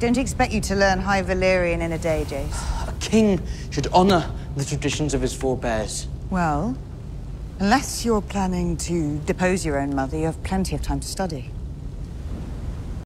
don't expect you to learn High Valyrian in a day, Jace. A king should honor the traditions of his forebears. Well, unless you're planning to depose your own mother, you have plenty of time to study.